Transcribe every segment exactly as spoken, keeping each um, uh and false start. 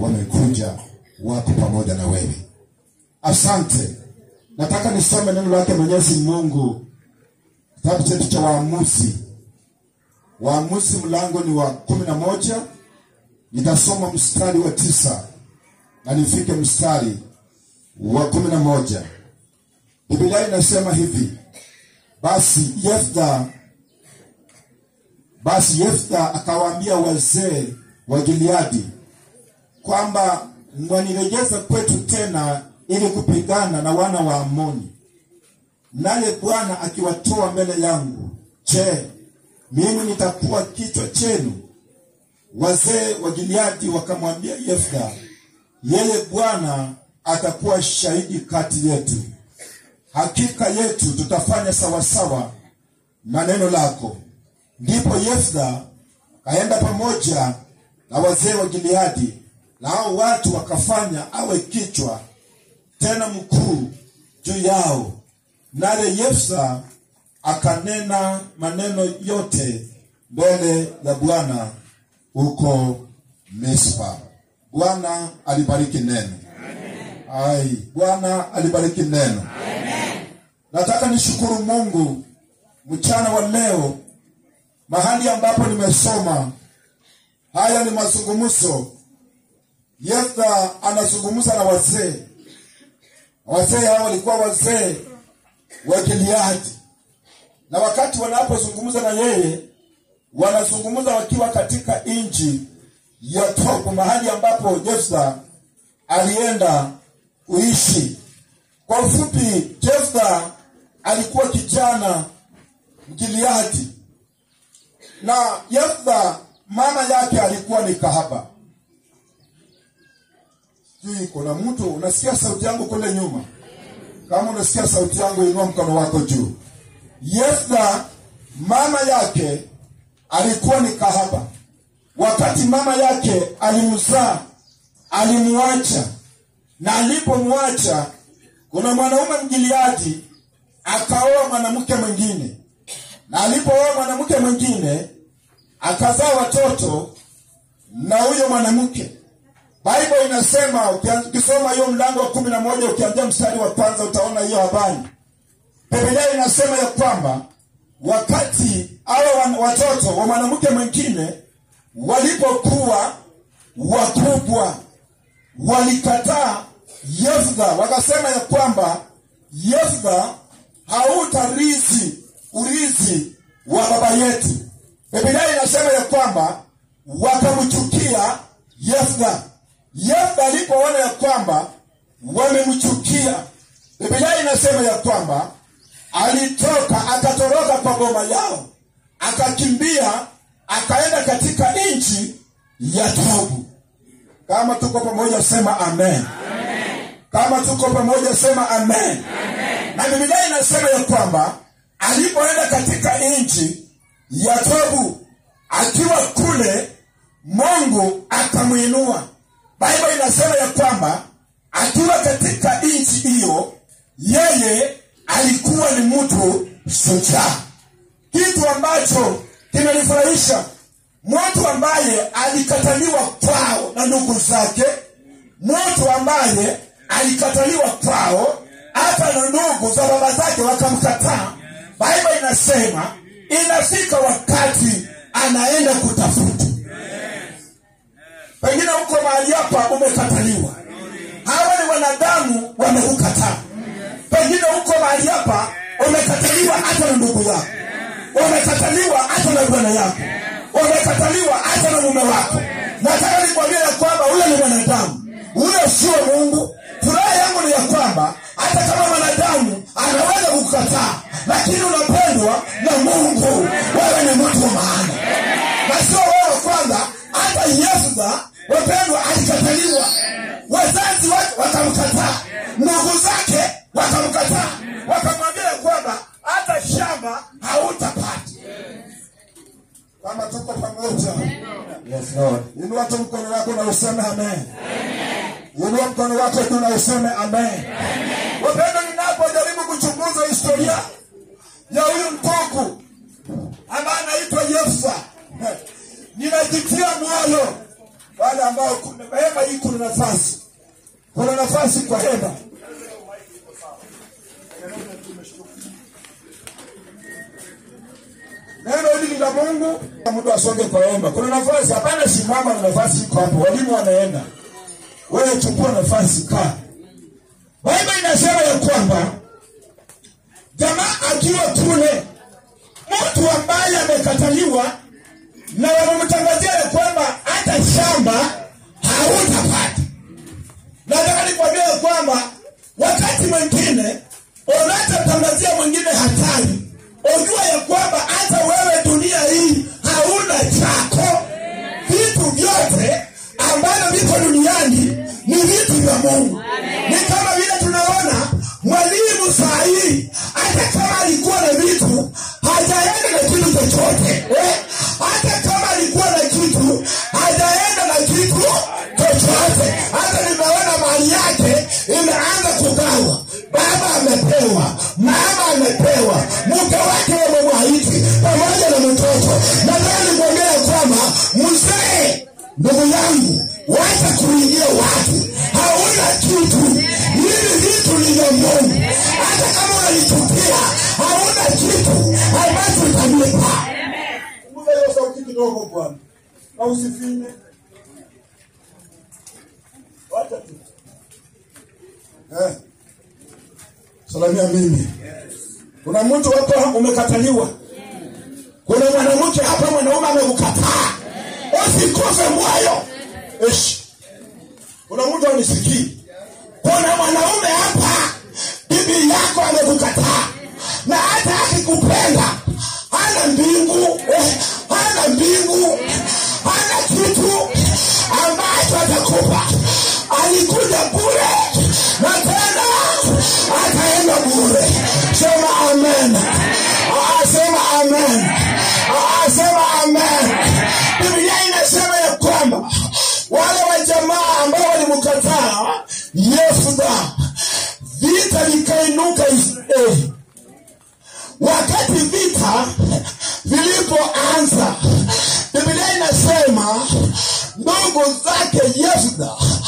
wamekuja wako pamoja na wewe. Asante. Nataka nisome neno lake Mwenyezi Mungu. Kitabu chetu cha Waamuzi. Waamuzi mlango ni wa kumi na moja. Nitasoma mstari wa tisa na nifike mstari wa kumi na moja. Biblia inasema hivi: Basi Yeftha Basi Yeftha akawaambia wazee wa Gileadi kwamba mwanirejeza kwetu tena ili kupigana na wana wa Amoni. Naye Bwana akiwatoa mbele yangu, je, mimi nitakuwa kichwa chenu? Wazee wa Gileadi wakamwambia Yeftha, yeye Bwana atakuwa shahidi kati yetu. Hakika yetu tutafanya sawasawa na neno lako. Ndipo Yeftha kaenda pamoja na wazee wa Gileadi, na hao watu wakafanya awe kichwa tena mkuu juu yao. Naye Yeftha akanena maneno yote mbele ya Bwana huko Mispa. Bwana alibariki neno. Amen. Ai, Bwana alibariki neno. Amen. Nataka nishukuru Mungu mchana wa leo, mahali ambapo nimesoma. Haya ni mazungumzo. Yeftha anazungumza na wazee. Wazee hao walikuwa wazee wa Gileadi. Na wakati wanapozungumza na yeye, wanazungumza wakiwa katika nchi ya Tobu, mahali ambapo Yeftha alienda kuishi. Kwa ufupi, Yeftha alikuwa kijana Gileadi. Na Yeftha mama yake alikuwa ni kahaba. Sijui kuna mtu unasikia sauti yangu kule nyuma? Kama unasikia sauti yangu, inua mkono wako juu. Yeftha mama yake alikuwa ni kahaba. Wakati mama yake alimzaa, alimuacha. Na alipomwacha, kuna mwanaume Mgileadi akaoa mwanamke mwingine. Na alipooa mwanamke mwingine, akazaa watoto na huyo mwanamke. Bible inasema, ukisoma hiyo mlango wa kumi na moja ukianzia mstari wa kwanza utaona hiyo habari. Biblia inasema ya kwamba wakati hao watoto wa mwanamke mwingine walipokuwa wakubwa, walikataa Yeftha. Wakasema ya kwamba Yeftha hautarithi urithi wa baba yetu. Biblia inasema ya kwamba wakamchukia Yeftha. Yeftha alipoona ya kwamba wamemchukia, Biblia inasema ya kwamba alitoka, akatoroka kwa boma yao, akakimbia, akaenda katika nchi ya Tobu. Kama tuko pamoja sema amen. Amen. Kama tuko pamoja sema amen. Amen. Na Biblia inasema ya kwamba alipoenda katika nchi ya Tobu, akiwa kule Mungu akamuinua. Bible inasema ya kwamba akiwa katika nchi hiyo, yeye alikuwa ni mtu shujaa. Kitu ambacho kimenifurahisha, mtu ambaye alikataliwa kwao na ndugu zake, mtu ambaye alikataliwa kwao hata na ndugu za baba zake wakamkataa. Bible inasema inafika wakati anaenda kutafuta. Pengine uko mahali hapa umekataliwa. Hawa ni wanadamu wamekukataa. Pengine uko mahali hapa umekataliwa hata na ndugu yako. Umekataliwa hata na bwana yako. Umekataliwa hata na mume wako. Nataka nikwambie ya kwamba ule ni mwanadamu. Ule sio Mungu. Furaha yangu ni ya kwamba hata kama mwanadamu anaweza kukukataa, lakini unapendwa na Mungu. Wewe ni mtu wa maana. Na sio wewe kwanza, hata Yeftha wapendwa alikataliwa. Wazazi wake wakamkataa, ndugu zake wakamkataa, wakamwambia kwamba hata shamba hautapata. Kama tuko pamoja. Yes Lord. Inua tu mkono wako na useme amen. Amen. Inua mkono wako tu na useme amen. Amen. Wapendwa, ninapojaribu kuchunguza historia ya huyu mtoku ambaye anaitwa Yeftha, ninajitia moyo wale ambao kuna hema hii, kuna nafasi, kuna nafasi kwa hema. Neno hili la Mungu, mtu asonge kwa hema. Kuna nafasi, hapana simama na nafasi iko hapo. Walimu wanaenda. Wewe chukua nafasi kaa. Biblia inasema ya kwamba jamaa akiwa kule, mtu ambaye amekataliwa na wanamtangazia ya kwamba hata shamba hautapata. Nataka nikwambie kwamba wakati mwingine unatangazia mwingine hatari, unajua ya kwamba hata wewe dunia hii hauna chako. Vitu vyote ambavyo viko duniani ni vitu vya Mungu. Ni kama vile tunaona mwalimu saa hii, hata kama alikuwa na vitu, hajaenda na kitu chochote. Eh? Hata kama alikuwa na kitu, hajaenda na kitu chochote. Hata nimeona mali yake imeanza kugawa. Baba amepewa, mama amepewa, mke wake wamemwahidi pamoja na mtoto. Nataka nikwambie kwamba mzee, ndugu yangu, wacha kuingia watu. Hauna kitu. Hivi vitu ni vya Mungu. Hata kama unalichukia, hauna kitu ambacho utamlipa. Mungu leo sauti kidogo Bwana. Na usifine. Wacha tu. Eh. Salamia mimi. Kuna mtu hapa umekataliwa. Kuna mwanamke hapa mwanaume amekukataa. Usikufe moyo. Esh. Kuna mtu anisikii. Kuna mwanaume hapa bibi yako amekukataa. Na hata akikupenda hana mbingu, eh, hana mbingu, hana kitu ambacho atakupa. Alikuja bure na tena ataenda bure. Sema amen. Ah, sema amen. Ah, sema amen. Biblia inasema ya kwamba wale wa jamaa ambao walimkataa Yefuda, vita vikainuka Israeli. Wakati vita vilipoanza, Biblia inasema ndugu zake Yefuda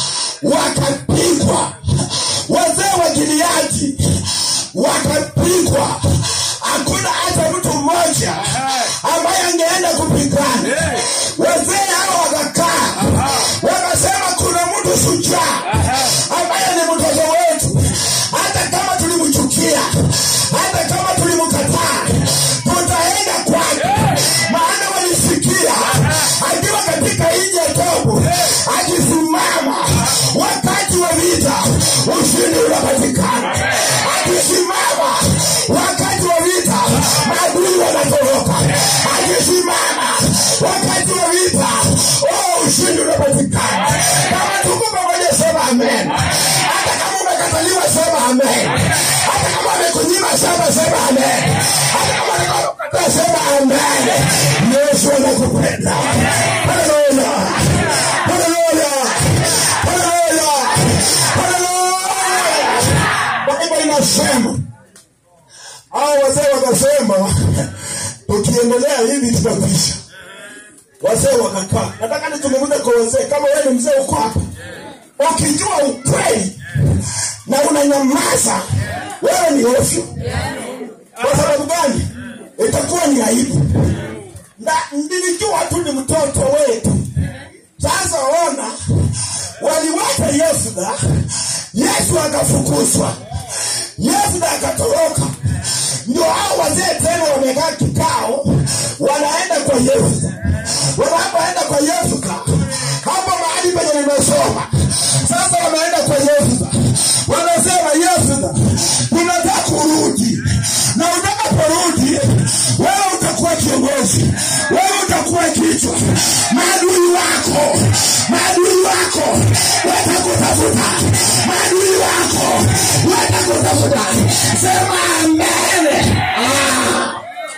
wakapigwa. Wazee wa Gileadi wakapigwa. Hakuna hata mtu mmoja ambaye angeenda kupigana. Wazee hao wakakaa, wakasema kuna mtu shujaa ambaye ni mtoto wetu. Hata kama tulimchukia, hata kama tulimkataa, tutaenda kwake. Maana walisikia akiwa katika nchi ya Tobu, akisimama wakati wa vita, ushindi unapatikana. Akisimama wakati wa vita, maadui wanatoroka. Akisimama wakati wa vita, oh, ushindi unapatikana. Kama tuko pamoja sema amen. Hata kama umekataliwa sema amen. Hata kama umekunyima sema sema amen. Hata kama umekataa sema amen. Yesu anakupenda. Haleluya. Haleluya. Haleluya. Haleluya. Biblia inasema, hao wazee wakasema tukiendelea hivi tutakwisha. Wazee wakakaa. Nataka nizungumze kwa wazee. Kama wewe ni mzee uko hapa, ukijua ukweli na unanyamaza, wewe ni ovyo. Kwa sababu gani? Itakuwa ni aibu. Na nilijua tu ni mtoto wetu. Sasa ona, waliwacha Yefuda, Yesu akafukuzwa. Yefuda akatoroka. Ndio hao wazee tena wamekaa kikao, wanaenda kwa Yefuda. Wanapoenda kwa Yefuda, hapo mahali penye nimesoma. Sasa wanaenda kwa Yefuda. Wanasema Yefuda, tunataka kurudi. Na utakaporudi, wewe utakuwa kiongozi. Wewe utakuwa kichwa. Maadui wako, maadui wako watakutafuta. Maadui wako watakutafuta. Sema amen. Ah.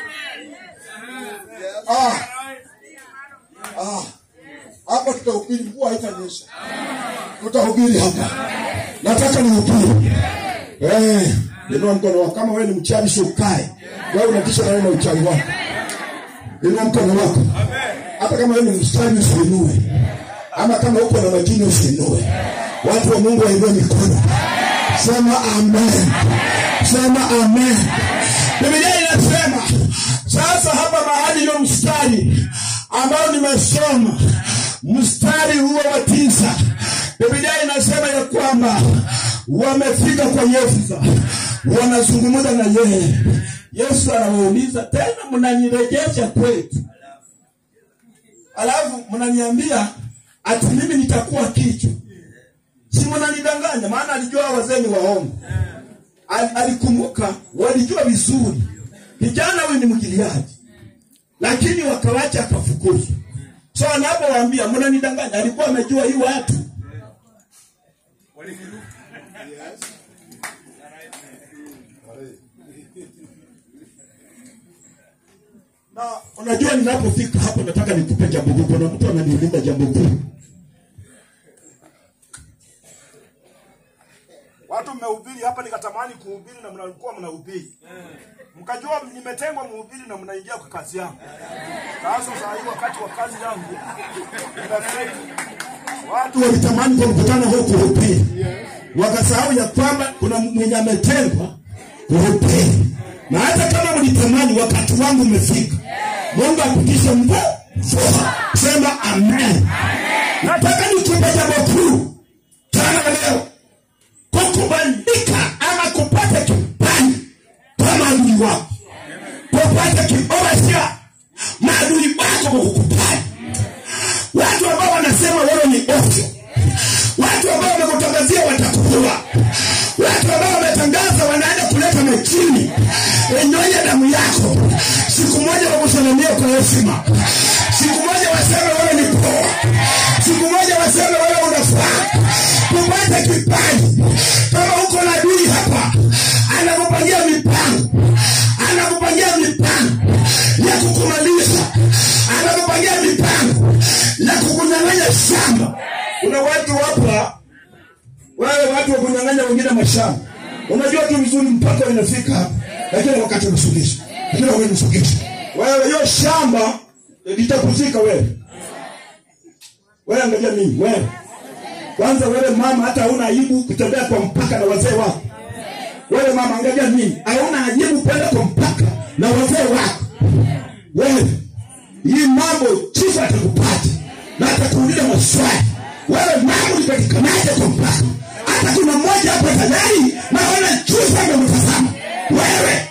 Ah. Ah. Hapa tutahubiri, mvua haitanyesha. Tutahubiri hapa. Nataka nihubiri. Eh, ndio mkono wako. Kama wewe ni mchawi sio ukae. Wewe unatisha na wewe uchawi wako. Ndio mkono wako. Amen. Hata kama wewe ni mchawi usiinue. Ama kama uko na majini usinue. Watu wa Mungu wainue mikono. Sema amen. Sema amen. Biblia inasema sasa hapa mahali hiyo mstari ambao nimesoma, mstari huo wa tisa, Biblia inasema ya kwamba wamefika kwa Yesu, wanazungumza na yeye. Yesu anawauliza, tena mnanirejesha kwetu, alafu mnaniambia ati mimi nitakuwa kichwa? Si mnanidanganya? Maana alijua wazee ni waongo. Al, alikumbuka walijua vizuri kijana huyu ni Mgiliadi, lakini wakawacha akafukuzwa. So anapowaambia mnanidanganya, alikuwa amejua hii watu. Na unajua ninapofika hapo nataka nikupe jambo kubwa, na mtu ananiuliza jambo kubwa. Watu mmehubiri hapa nikatamani kuhubiri na mnakuwa mnahubiri. Mkajua nimetengwa mhubiri na mnaingia kwa kazi yangu. Sasa saa hii wakati wa kazi yangu watu walitamani kwa mkutano huu kuhubiri. Wakasahau ya kwamba kuna mwenye ametengwa kuhubiri. Na hata kama mlitamani wakati wangu umefika, Mungu akupishe mgo. Sema amen. Nataka nikupe jambo kuu. Tana leo. Kukubalika ama kupata kibali kama adui wako. Kupata kibali maadui wako kukubali. Watu ambao wanasema wewe ni ovyo. Watu ambao wamekutangazia watakuua. Watu ambao wametangaza wanaenda kuleta mechini enyonya damu yako. Siku moja wakusalimia kwa heshima. Siku moja waseme wewe ni poa. Siku moja waseme wewe unafaa. Kupata kibali. Kama uko na adui hapa, anakupangia mipango. Anakupangia mipango ya kukumaliza. Anakupangia mipango ya kukunyang'anya shamba. Kuna watu hapa, wale watu wa kunyang'anya wengine mashamba. Unajua tu vizuri mpaka inafika hapa. Lakini wakati unasugisha. Lakini wewe unasugisha. Wewe hiyo shamba litakuzika wewe. Wewe angalia mimi, wewe. Kwanza wewe mama hata huna aibu kutembea kwa mpaka na wazee wako. Wewe mama angalia mimi, hauna aibu kwenda kwa mpaka na wazee wako. Wewe hii mambo chifu atakupata na atakuuliza maswali. Wewe mama ulipatikanaje kwa mpaka? Hata kuna mmoja hapa tayari naona chifu anamtazama. Wewe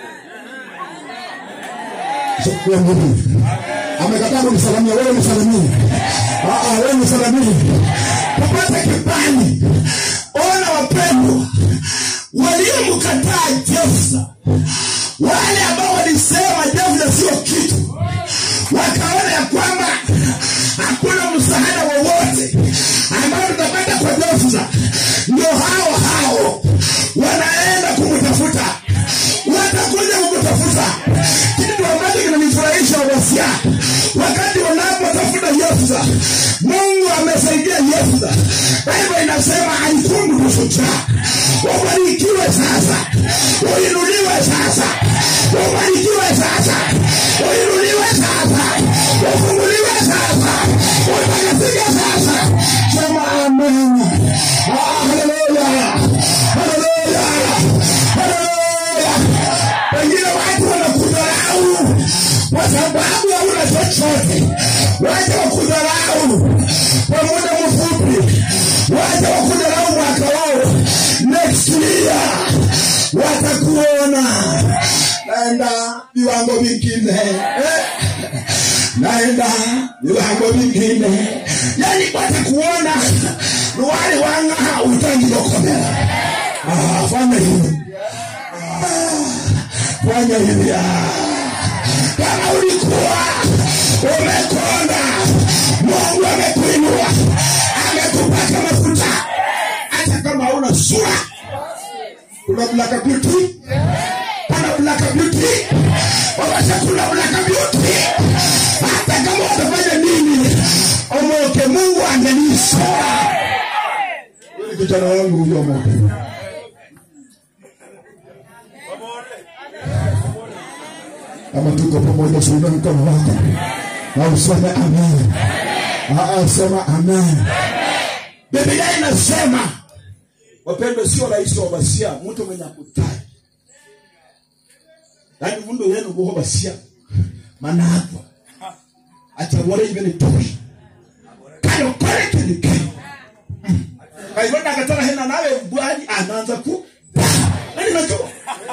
sio nguvu. Amekataa kumsalimia, wewe msalimie. Ah ah, wewe msalimie. Kupata kibali. Ona wapendwa, waliomkataa Jefta, wale ambao walisema Jefta sio kitu, wakaona ya kwamba hakuna msaada wowote ambao tutapata kwa Jefta, ndio hao hao wanaenda kumtafuta. Watakuja kumtafuta. Kitu ambacho kinanifurahisha wasia, wakati wanapotafuta Jefta, Mungu amesaidia Jefta. Biblia inasema alikuwa mtu shujaa. Ubarikiwe sasa. Uinuliwe sasa. Ubarikiwe sasa. Uinuliwe sasa. Ufunguliwe sasa. Utakatifu sasa. Sema amen. Haleluya. Haleluya. Haleluya. Wengine watu wanakudharau kwa sababu hauna chochote. Wacha wakudharau kwa muda mfupi. Wacha wakudharau mwaka wao. Next year watakuona naenda viwango vingine. Eh? Naenda viwango vingine. Yani watakuona wale wanga utangilokomea. Ah, fanya hivi. Fanya hivi. Kama ulikuwa umekonda, Mungu amekuinua, amekupaka mafuta. Hata kama hauna sura, kuna black beauty. Kuna black beauty. Wacha kuna black beauty. Hata kama utafanya nini, omoke Mungu angenisha. Wewe kijana wangu huyo moto. Kama tuko pamoja, tuinue mkono wako na useme amen. Ah, sema amen. Biblia inasema wapendwa, sio rais wa basia mtu mwenye kutai. Yaani vundo yenu kwa basia. Maana hapo acha wale ibele toshi. Kayo kale kile. Kayo nakatana hena nawe bwani anaanza ku. Nani najua?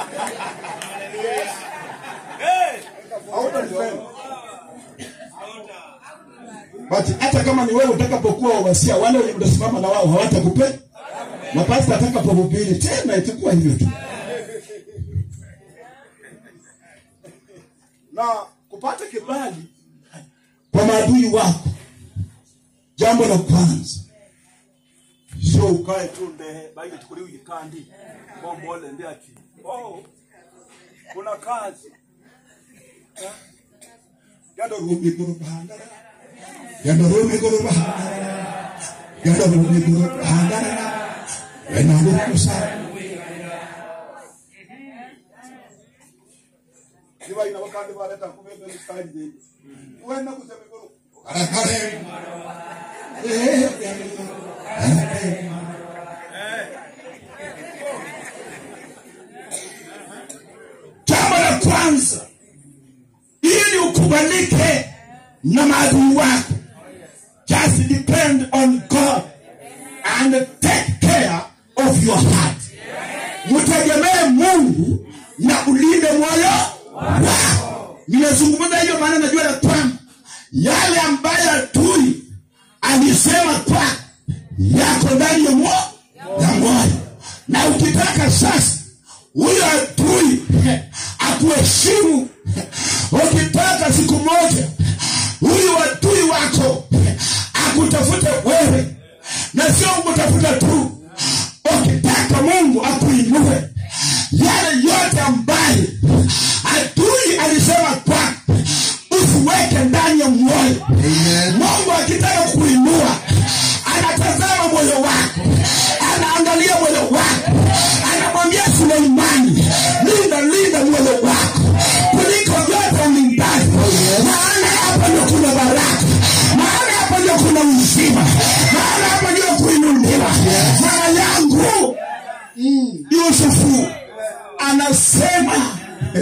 Eh, hauna nifema. Basi hata kama ni wewe utakapokuwa wasia, wale wenye mtasimama na wao hawatakupe. Mapasta atakapohubiri tena itakuwa hivyo tu. Na kupata kibali kwa maadui wako, jambo la kwanza sio ukae tu ndehe baada tukuliwe kandi bombole ndio ati oh kuna kazi yado rumi kurubanda yado rumi kurubanda yado rumi kurubanda wenangu kusa diwa ina wakati wale takubebe kandi wena kusema ko arakare eh jambo la kwanza ili ukubalike na maadui wako, just depend on God and take care of your heart. Mtegemee Mungu na ulinde moyo wako. Ninazungumza hiyo maana najua ya kwamba yale ambayo adui alisema kwa yako ndani ya moyo ya moyo. Na ukitaka sasa huyo adui akuheshimu, ukitaka siku moja huyo adui wako akutafute wewe na sio umtafuta tu, ukitaka Mungu akuinue, yale yote ambayo adui alisema kwa usiweke ndani ya moyo. Mungu akitaka kuinua anatazama moyo wako, anaangalia moyo wako, anamwambia Suleimani, linda linda moyo wako kuliko yote ulindani, maana hapa ndio kuna baraka, maana hapa ndio kuna uzima, maana hapa ndio kuinuliwa. Mama yangu Yusufu anasema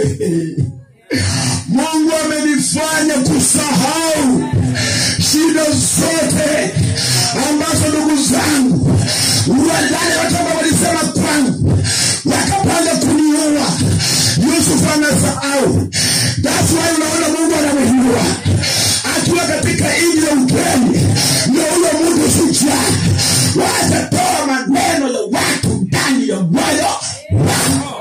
Mungu amenifanya kusahau shida zote ambazo ndugu zangu wale watu ambao walisema kwangu wakapanga kuniua. Yusufu anasahau. That's why unaona Mungu anamuinua akiwa katika nchi ya ugeni, ndio huyo Mungu shujaa watatoa maneno ya watu ndani ya moyo wako.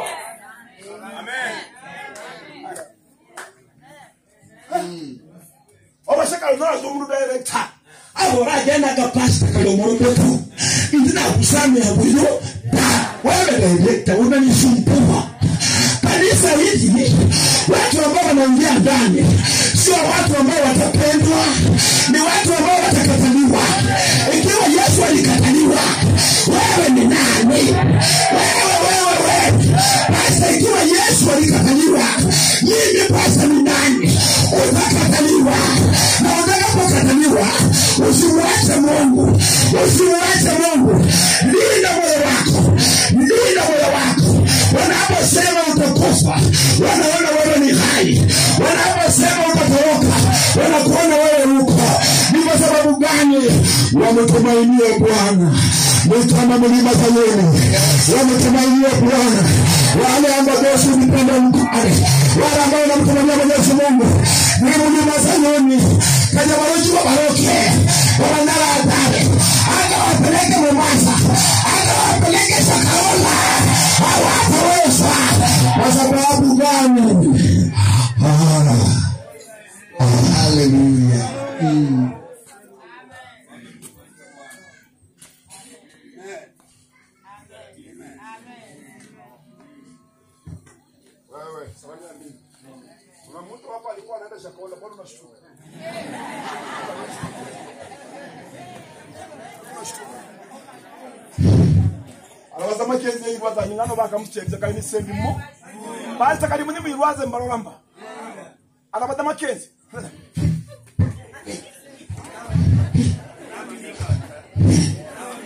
Obashaka unazo zumuru director abora jana kapasta kalomoro betu ndina kusame habuyo da wewe director unanisumbua. Kanisa hili watu ambao wanaingia ndani sio watu ambao watapendwa, ni watu ambao watakataliwa. Ikiwa Yesu alikataliwa, wewe ni nani? Wewe wewe wewe basi ikiwa Yesu alikataliwa, mimi basi ni nani? Utakataliwa. Na unapokataliwa usimwache Mungu, usimwache Mungu. Linda moyo wako, linda moyo wako. Wanaposema utakufa, wanaona wewe ni hai. Wanaposema utatoroka, wanakuona wewe uko. Ni kwa sababu gani? Wametumainia Bwana. Ni kama mlima Sayuni. Wametumainia Bwana. Wale ambao Yesu mpenda mkare, wale ambao wanamtumainia Mwenyezi Mungu, ni mlima Sayuni. Kaja walojua baroke, wanala hatari. Hata wapeleke Mombasa, hata wapeleke Shakahola, hawataweza. Kwa sababu gani? Hallelujah. Mm. Wewe, sawa nini? Kuna mtu hapa alikuwa anaenda Shakahola, bado unashtuka. Alawaza makenze irwaza nyingano bakamucyenza kandi sendi mo. Basta kali munyi irwaze mbaroramba. Alabaza makenze.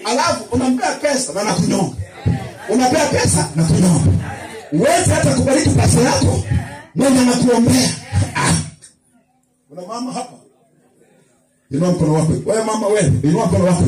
alafu unampea pesa na anakunyonga. Unapea pesa na kunyonga. Uweze hata kubariki pesa yako, mwenye anakuombea. Ah. Kuna mama hapa. Inua mkono wako. Wewe mama wewe, inua mkono wako.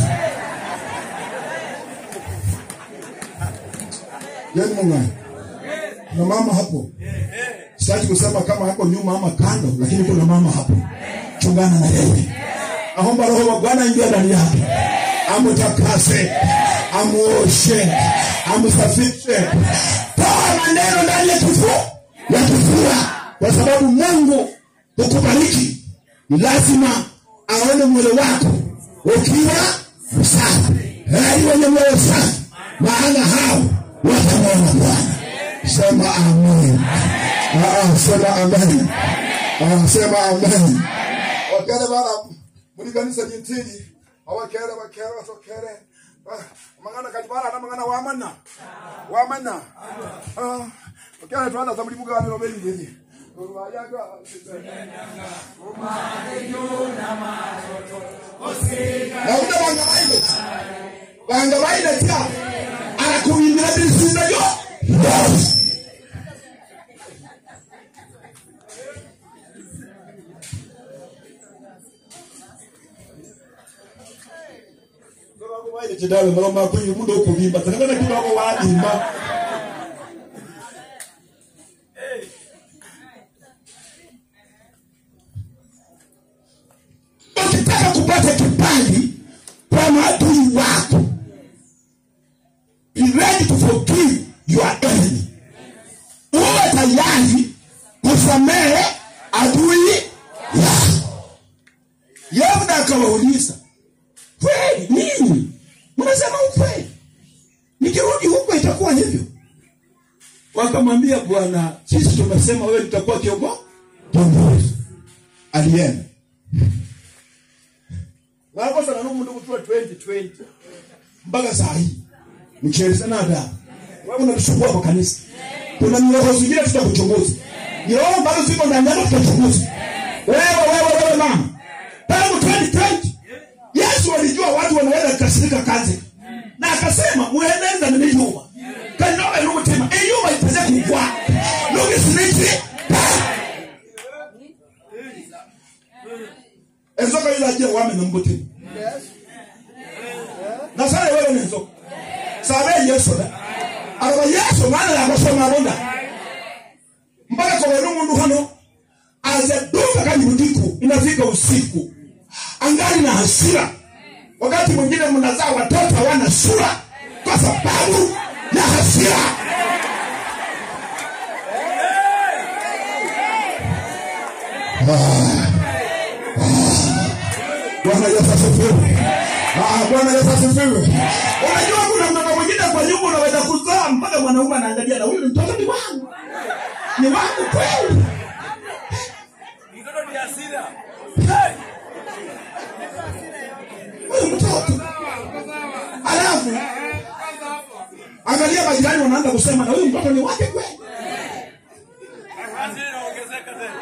Yeye Mungu. Kuna mama hapo. Sitaki kusema kama hapo nyuma ama kando, lakini kuna mama hapo. Chungana na yeye. Naomba Roho wa Bwana ingie ndani yake. Amutakase, amuoshe, amusafishe. Toa maneno ndani ya kifua, ya kifua. Kwa sababu Mungu kukubariki, ni lazima aone mwili wako ukiwa safi. Heri wenye moyo safi, maana hao watamwona Bwana. Sema amen. Ah, sema amen. Ah, sema amen. Wakati bana muri kanisa jintili, awakere bakere batokere. Mangana kajibara na mangana wamana. Wamana. Ah, wakati tuanda za mlibuga wale robeli ndini. Ruwayaga sisenanga. Umane yuna matoto. Osika. Na uda banga baile. Banga baile tia. Anakuimbira bisinda yo. Yes. Waile chidale mama kwenye muda uko vimba. Tanakana kidogo waadimba. Ukitaka kupata kibali kwa maadui wako, be ready to forgive your enemy. Uwe tayari kusamehe adui yako. Yabda akawauliza, kweli nini? Mnasema ukweli. Nikirudi huko itakuwa hivyo. Wakamwambia, Bwana, sisi tumesema wewe utakuwa kiongozi. Alienda. Wako sana numu ndugu tuwa twenty twenty. Mpaka saa hii. Mcheleza na adabu. Wewe unatusumbua kwa kanisa. Kuna mioyo zingine tutakuchunguza. Mioyo bado ziko ndani yako tutachunguza. Wewe wewe wewe mama. Tangu twenty twenty. Yesu alijua watu wanaweza kukasirika kazi. Na akasema muenenda na niliuma. Kanoa elumu tema. Eyuma ipeze kukwa. Lugi siniti. Ezoka yula jia wame na mbote. Na sare wewe ni ezoka. Sabe Yesu da. Araba Yesu maana ya kusoma bonda. Mpaka kwa wenu mundu hano. Azeduka kani mutiku. Inafika usiku. Angali na hasira. Wakati mwingine mnazaa watoto hawana sura kwa sababu ya hasira. Bwana Yesu asifiwe. Ah, Bwana Yesu asifiwe. Unajua kuna mtoto mwingine kwa nyumba unaweza kuzaa mpaka mwanaume anaangalia na huyu ni mtoto ni wangu. Ni wangu kweli. Mtoto ni hasira. Hey! Huyu mtoto. Alafu angalia majirani wanaanza kusema na huyu mtoto ni wake kweli. Hasira inaongezeka tena.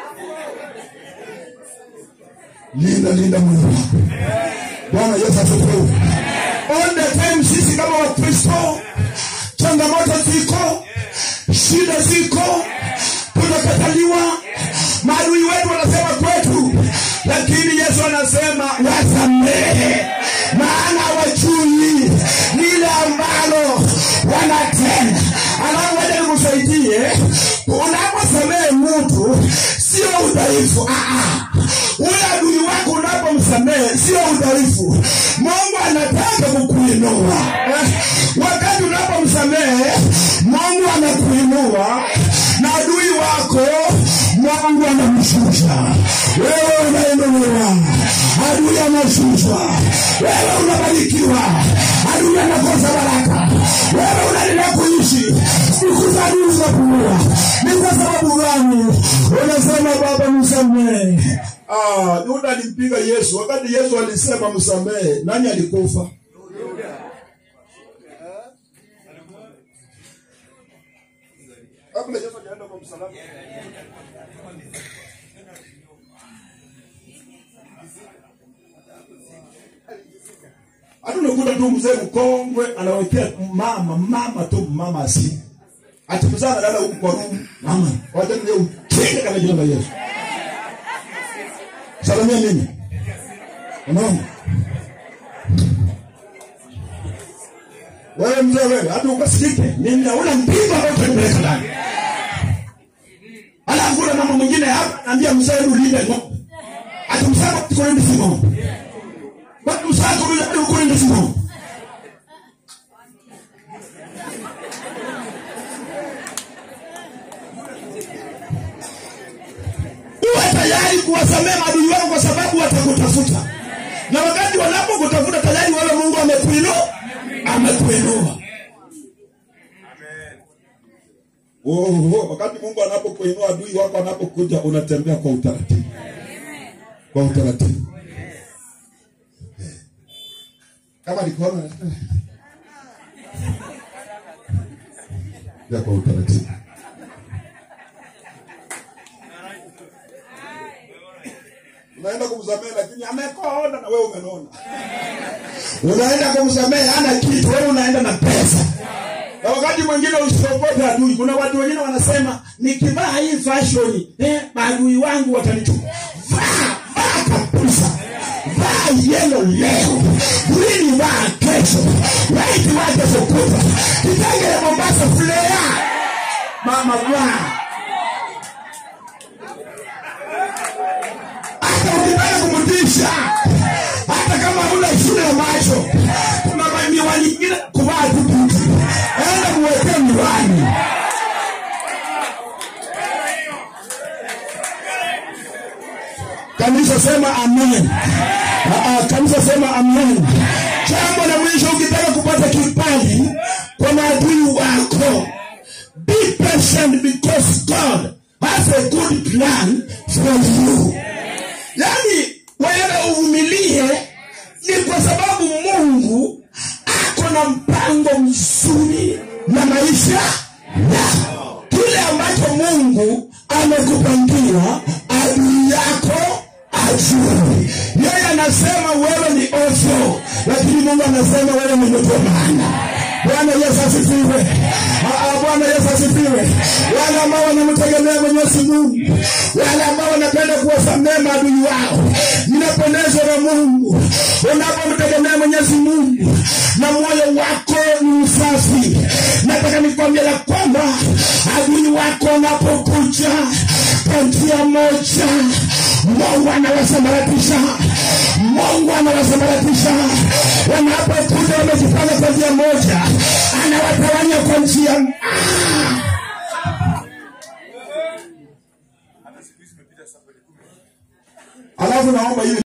Linda linda Mungu wako. Bwana Yesu asifiwe. On the time sisi kama Wakristo, changamoto ziko, shida ziko, tunakataliwa, maadui wetu wanasema kwetu, lakini Yesu anasema wasamehe, maana hawajui lile ambalo wanatenda. Alafu waje nikusaidie, unaposamehe mtu sio udhaifu. Ah ah. Ule adui wako unapomsamehe sio udhaifu. Mungu anataka kukuinua. Wakati unapomsamehe, Mungu anakuinua, na adui wako Mungu anamshusha. Wewe unainuliwa, adui anashushwa. Wewe unabarikiwa, adui anakosa baraka. Wewe unaendelea kuishi, siku za adui zinapungua. Ni kwa sababu gani? Unasema Baba msamehe. Ah, Yuda alimpiga Yesu. Wakati Yesu alisema msamehe, nani alikufa? Yuda. Kabla Yesu hajaenda kwa msalaba. Hatunakuta tu mzee mkongwe anawekea mama mama tu mama asili. Atimzana dada huko kwa room mama. Wacha ndio ukenge kama jina la Yesu. Salamia mimi. Unaona? Wewe mzee wewe hata ukasikike mimi naona mpinga au utanipeleka ndani. Alafu kuna mama mwingine hapa anambia mzee ulinde ng'ombe. Atumsema tukolende simo. Watu msako bila tukolende simo. Uwe tayari kuwasamehe maadui wako kwa sababu watakutafuta. Na wakati wanapokutafuta tayari wale Mungu amekuinua, amekuinua. Amen. Oh, oh, wakati Mungu anapokuinua adui wako anapokuja unatembea kwa utaratibu. Kwa utaratibu. Kama nikoona ya kwa utaratibu. Unaenda kumsamehe lakini amekoona na wewe umeona. Unaenda kumsamehe hana kitu, wewe unaenda na pesa. Na wakati mwingine usiogope adui. Kuna watu wengine wanasema nikivaa hii fashion eh maadui wangu watanichukua. Vaa, vaa kabisa. Vaa yellow leo. Green vaa kesho. White vaa kesho kutwa. Kitenge ya Mombasa flare. Mama vaa. Kumudisha hata kama huna shule ya macho kuna miwani nyingine kuvaa tu enda muwekee miwani. Kanisa sema amen. Ah, kanisa sema amen. Jambo la mwisho, ukitaka kupata kibali kwa maadui wako, be patient because God has a good plan for you. Yani wewe uvumilie ni kwa sababu Mungu ako na mpango mzuri na maisha yako. Kile ambacho Mungu amekupangia adui yako ajue. Yeye anasema wewe ni ovyo, lakini Mungu anasema wewe ni mtu wa maana. Bwana Yesu asifiwe. Ah, Bwana Yesu asifiwe. Wale ambao wanamtegemea Mwenyezi Mungu, wale ambao wanapenda kuwasamehe maadui wao, ninapendezwa na Mungu. Unapomtegemea Mwenyezi Mungu na moyo wako ni safi, nataka nikwambie ya kwamba adui wako wanapokuja kwa njia moja, Mungu anawasambaratisha. Mungu anawasambaratisha. Wanapokuja wamejipanga kwa njia moja, anawatawanya kwa njia. Alafu naomba